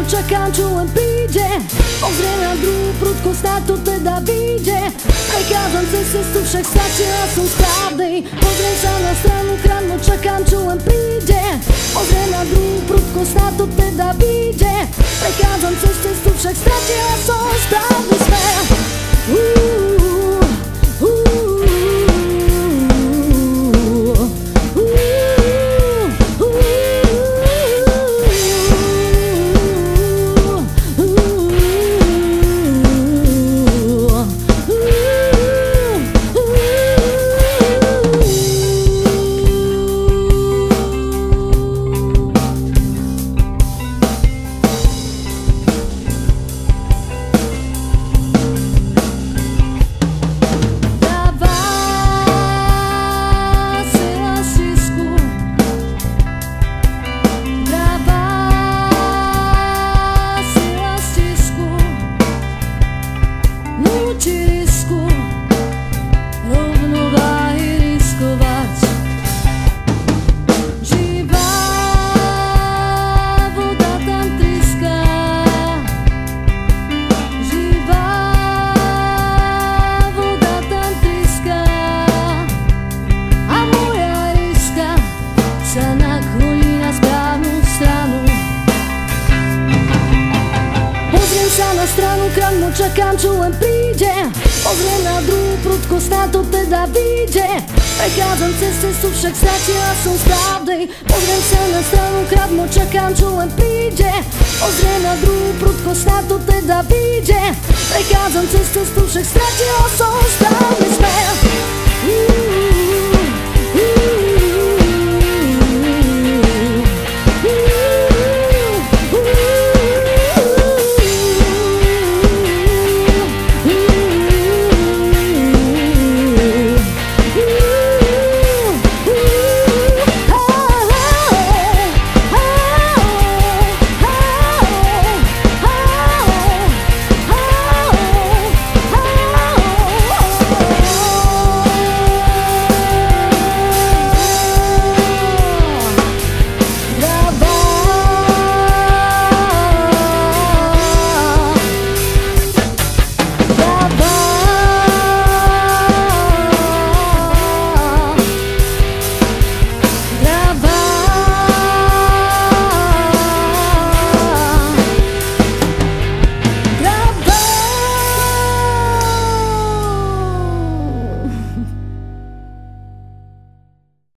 čakám, čo len príde. Pozriem na druhú prudko, snáď to teda vyjde. Prechádzam cez cestu, však stratila som správnej. Pozriem sa na stranu, kradno, čakám, čo len príde. Pozriem na druhú prudko, snáď to teda vyjde. Prechádzam cez cestu, však stratila som správny smer. Stranu kradno, čakám, čo len príde. Pozriem na druhú prudko, snáď to teda vyjde. Prechádzam cez cestu, však stratila som správnej. Pozriem sa na stranu kradno, čakám, čo len príde. Pozriem na druhú prudko, snáď to teda vyjde. Prechádzam cez cestu, však stratila som správny smer.